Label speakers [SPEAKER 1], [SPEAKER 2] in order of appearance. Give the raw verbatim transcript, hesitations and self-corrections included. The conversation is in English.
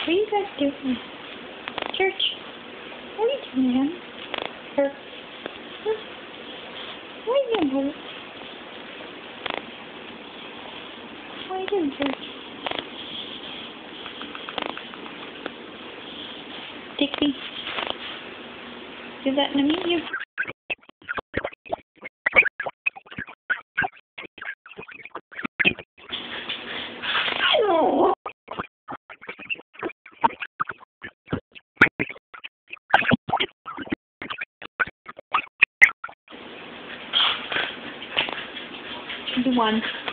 [SPEAKER 1] What are you guys doing? Church, what are you doing, man? Or, huh? What are you doing, Church? What are you doing, Church? Digby, you're letting him eat you. The one.